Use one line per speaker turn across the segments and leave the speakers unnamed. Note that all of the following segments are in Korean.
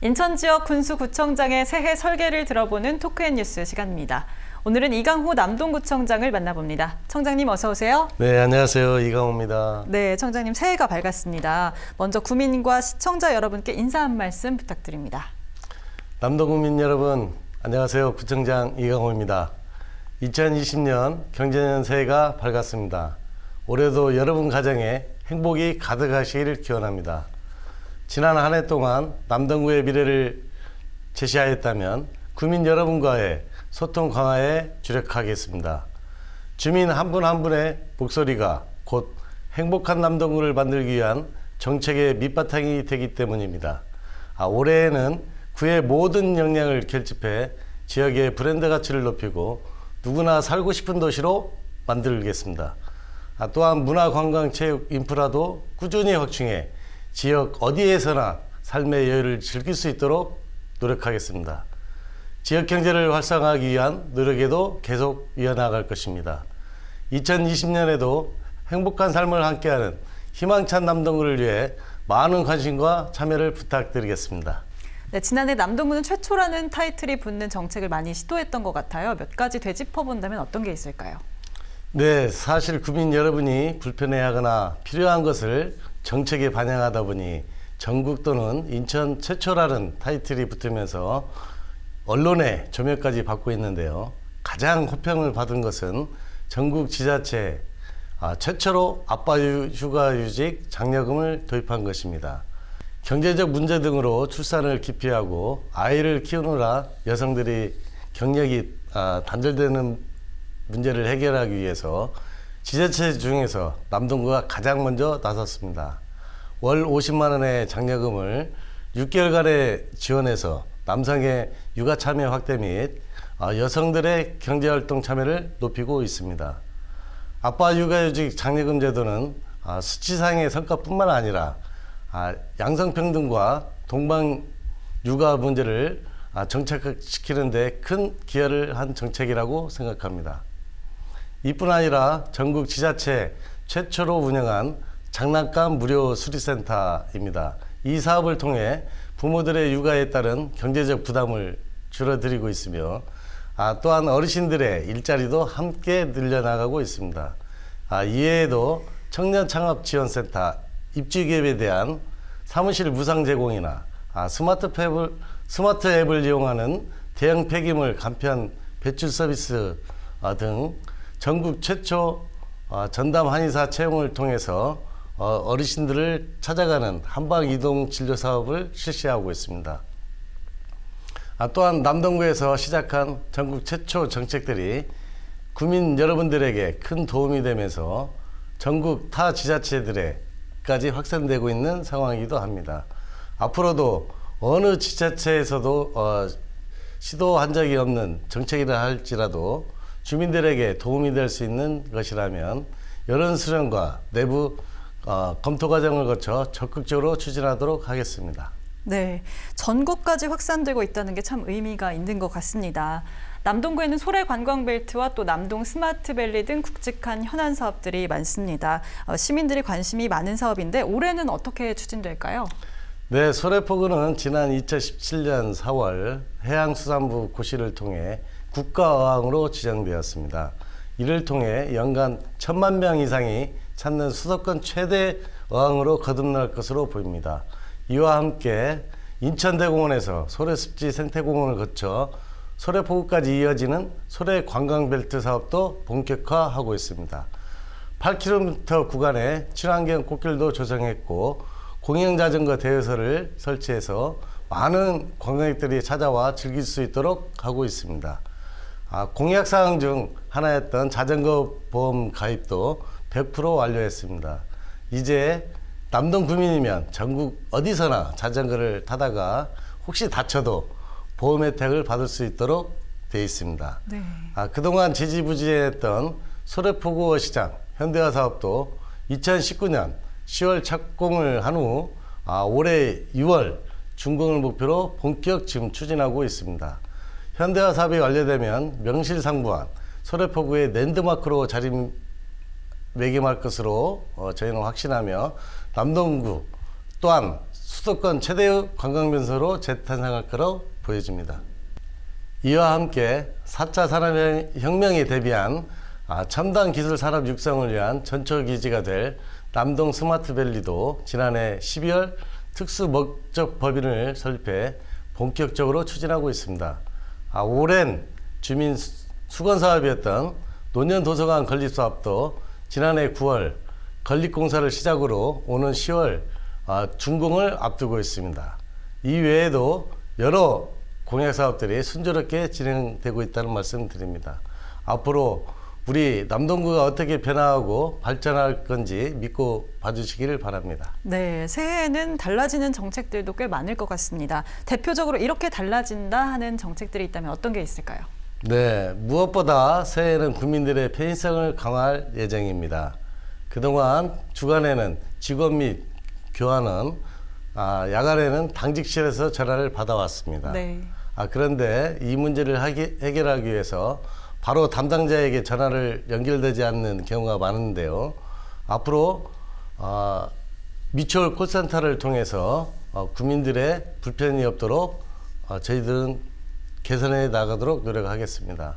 인천 지역 군수구청장의 새해 설계를 들어보는 토크앤뉴스 시간입니다. 오늘은 이강호 남동구청장을 만나봅니다. 청장님 어서 오세요.
네, 안녕하세요. 이강호입니다.
네, 청장님 새해가 밝았습니다. 먼저 구민과 시청자 여러분께 인사 한 말씀 부탁드립니다.
남동구민 여러분, 안녕하세요. 구청장 이강호입니다. 2020년 경제년 새해가 밝았습니다. 올해도 여러분 가정에 행복이 가득하시기를 기원합니다. 지난 한 해 동안 남동구의 미래를 제시하였다면 구민 여러분과의 소통 강화에 주력하겠습니다. 주민 한 분 한 분의 목소리가 곧 행복한 남동구를 만들기 위한 정책의 밑바탕이 되기 때문입니다. 올해에는 구의 모든 역량을 결집해 지역의 브랜드 가치를 높이고 누구나 살고 싶은 도시로 만들겠습니다. 또한 문화, 관광, 체육, 인프라도 꾸준히 확충해 지역 어디에서나 삶의 여유를 즐길 수 있도록 노력하겠습니다. 지역 경제를 활성화하기 위한 노력에도 계속 이어나갈 것입니다. 2020년에도 행복한 삶을 함께하는 희망찬 남동구를 위해 많은 관심과 참여를 부탁드리겠습니다.
네, 지난해 남동구는 최초라는 타이틀이 붙는 정책을 많이 시도했던 것 같아요. 몇 가지 되짚어본다면 어떤 게 있을까요?
네, 사실 구민 여러분이 불편해하거나 필요한 것을 정책에 반영하다 보니 전국 또는 인천 최초라는 타이틀이 붙으면서 언론의 조명까지 받고 있는데요. 가장 호평을 받은 것은 전국 지자체 최초로 아빠 휴가휴직 장려금을 도입한 것입니다. 경제적 문제 등으로 출산을 기피하고 아이를 키우느라 여성들이 경력이 단절되는 문제를 해결하기 위해서 지자체 중에서 남동구가 가장 먼저 나섰습니다. 월 50만 원의 장려금을 6개월간의 지원해서 남성의 육아 참여 확대 및 여성들의 경제활동 참여를 높이고 있습니다. 아빠 육아휴직 장려금 제도는 수치상의 성과뿐만 아니라 양성평등과 동방 육아 문제를 정착시키는 데 큰 기여를 한 정책이라고 생각합니다. 이뿐 아니라 전국 지자체 최초로 운영한 장난감 무료 수리센터입니다. 이 사업을 통해 부모들의 육아에 따른 경제적 부담을 줄어들이고 있으며 또한 어르신들의 일자리도 함께 늘려나가고 있습니다. 이외에도 청년창업지원센터, 입주기업에 대한 사무실 무상 제공이나 스마트 앱을 이용하는 대형 폐기물 간편 배출 서비스 등 전국 최초 전담 한의사 채용을 통해서 어르신들을 찾아가는 한방 이동 진료 사업을 실시하고 있습니다. 또한 남동구에서 시작한 전국 최초 정책들이 구민 여러분들에게 큰 도움이 되면서 전국 타 지자체들에까지 확산되고 있는 상황이기도 합니다. 앞으로도 어느 지자체에서도 시도한 적이 없는 정책이라 할지라도 주민들에게 도움이 될 수 있는 것이라면 여론 수렴과 내부 검토 과정을 거쳐 적극적으로 추진하도록 하겠습니다.
네, 전국까지 확산되고 있다는 게 참 의미가 있는 것 같습니다. 남동구에는 소래 관광벨트와 또 남동 스마트밸리 등 굵직한 현안 사업들이 많습니다. 시민들이 관심이 많은 사업인데 올해는 어떻게 추진될까요?
네, 소래포구는 지난 2017년 4월 해양수산부 고시를 통해 국가어항으로 지정되었습니다. 이를 통해 연간 1,000만 명 이상이 찾는 수도권 최대 어항으로 거듭날 것으로 보입니다. 이와 함께 인천대공원에서 소래습지 생태공원을 거쳐 소래포구까지 이어지는 소래관광벨트 사업도 본격화하고 있습니다. 8km 구간에 친환경 꽃길도 조성했고 공영자전거 대여소를 설치해서 많은 관광객들이 찾아와 즐길 수 있도록 하고 있습니다. 공약사항 중 하나였던 자전거 보험 가입도 100% 완료했습니다. 이제 남동 구민이면 전국 어디서나 자전거를 타다가 혹시 다쳐도 보험 혜택을 받을 수 있도록 되어 있습니다.
네.
그동안 지지부진했던 소래포구 시장 현대화 사업도 2019년 10월 착공을 한 후 올해 6월 준공을 목표로 본격 지금 추진하고 있습니다. 현대화 사업이 완료되면 명실상부한 소래포구의 랜드마크로 자리매김할 것으로 저희는 확신하며 남동구 또한 수도권 최대의 관광명소로 재탄생할 거로 보여집니다. 이와 함께 4차 산업혁명에 대비한 첨단 기술 산업 육성을 위한 전초기지가 될 남동 스마트밸리도 지난해 12월 특수목적법인을 설립해 본격적으로 추진하고 있습니다. 오랜 주민 수건사업이었던 노년도서관 건립사업도 지난해 9월 건립공사를 시작으로 오는 10월 준공을 앞두고 있습니다. 이 외에도 여러 공약사업들이 순조롭게 진행되고 있다는 말씀 드립니다. 앞으로 우리 남동구가 어떻게 변화하고 발전할 건지 믿고 봐주시기를 바랍니다.
네, 새해에는 달라지는 정책들도 꽤 많을 것 같습니다. 대표적으로 이렇게 달라진다 하는 정책들이 있다면 어떤 게 있을까요?
네, 무엇보다 새해에는 국민들의 편의성을 강화할 예정입니다. 그동안 주간에는 직원 및 교환은, 야간에는 당직실에서 전화를 받아왔습니다.
네.
그런데 이 문제를 해결하기 위해서 바로 담당자에게 전화를 연결되지 않는 경우가 많은데요. 앞으로 미추홀 콜센터를 통해서 국민들의 불편이 없도록 저희들은 개선해 나가도록 노력하겠습니다.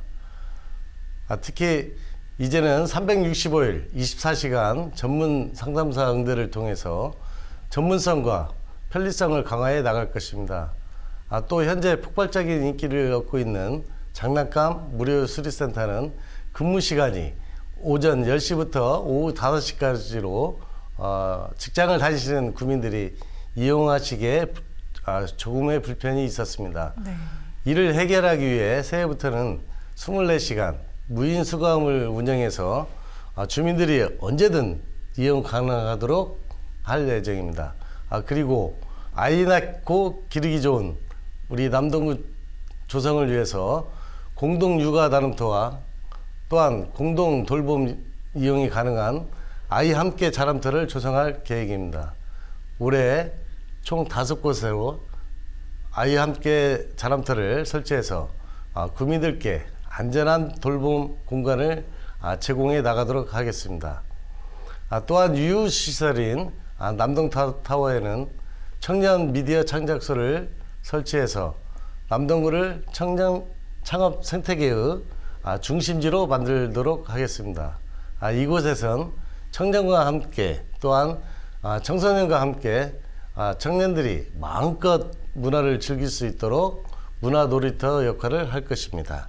특히 이제는 365일 24시간 전문 상담사 응대를 통해서 전문성과 편리성을 강화해 나갈 것입니다. 또 현재 폭발적인 인기를 얻고 있는 장난감 무료 수리센터는 근무 시간이 오전 10시부터 오후 5시까지로 직장을 다니시는 국민들이 이용하시기에 조금의 불편이 있었습니다.
네.
이를 해결하기 위해 새해부터는 24시간 무인 수거함을 운영해서 주민들이 언제든 이용 가능하도록 할 예정입니다. 그리고 아이 낳고 기르기 좋은 우리 남동구 조성을 위해서 공동 육아 나눔터와 또한 공동 돌봄 이용이 가능한 아이 함께 자람터를 조성할 계획입니다. 올해 총 5곳으로 아이 함께 자람터를 설치해서 국민들께 안전한 돌봄 공간을 제공해 나가도록 하겠습니다. 또한 유휴시설인 남동타워에는 청년 미디어 창작소를 설치해서 남동구를 청년 창업 생태계의 중심지로 만들도록 하겠습니다. 이곳에선 청년과 함께 또한 청소년과 함께 청년들이 마음껏 문화를 즐길 수 있도록 문화 놀이터 역할을 할 것입니다.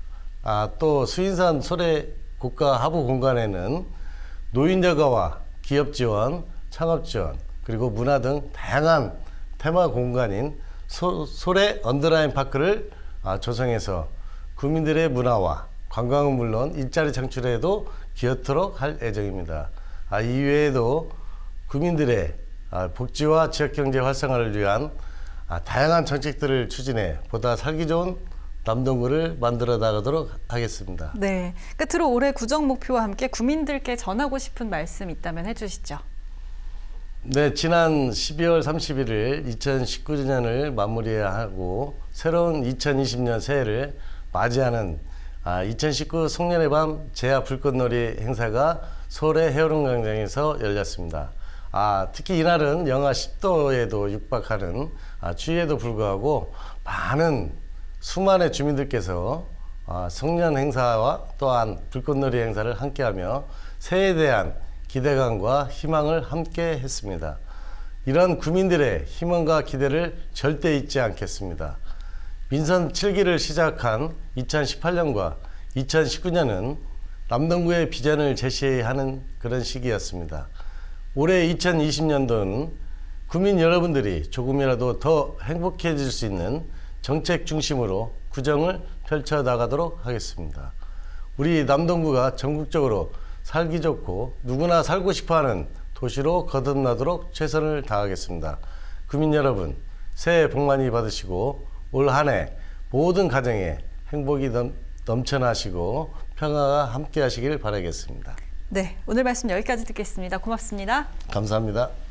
또 수인산 소래 고가 하부 공간에는 노인 여가와 기업 지원, 창업 지원, 그리고 문화 등 다양한 테마 공간인 소래 언더라인 파크를 조성해서 국민들의 문화와 관광은 물론 일자리 창출에도 기여토록 할 예정입니다. 이외에도 국민들의 복지와 지역경제 활성화를 위한 다양한 정책들을 추진해 보다 살기 좋은 남동구를 만들어 나가도록 하겠습니다.
네, 끝으로 올해 구정 목표와 함께 국민들께 전하고 싶은 말씀 있다면 해주시죠.
네, 지난 12월 31일 2019년을 마무리하고 새로운 2020년 새해를 맞이하는 2019 송년의 밤 제야 불꽃놀이 행사가 서울의 해오름광장에서 열렸습니다. 특히 이날은 영하 10도에도 육박하는 추위에도 불구하고 수많은 주민들께서 송년 행사와 또한 불꽃놀이 행사를 함께하며 새해에 대한 기대감과 희망을 함께 했습니다. 이런 국민들의 희망과 기대를 절대 잊지 않겠습니다. 민선 7기를 시작한 2018년과 2019년은 남동구의 비전을 제시하는 그런 시기였습니다. 올해 2020년도는 국민 여러분들이 조금이라도 더 행복해질 수 있는 정책 중심으로 구정을 펼쳐 나가도록 하겠습니다. 우리 남동구가 전국적으로 살기 좋고 누구나 살고 싶어하는 도시로 거듭나도록 최선을 다하겠습니다. 국민 여러분, 새해 복 많이 받으시고 올 한 해 모든 가정에 행복이 넘쳐나시고 평화가 함께 하시길 바라겠습니다.
네, 오늘 말씀 여기까지 듣겠습니다. 고맙습니다.
감사합니다.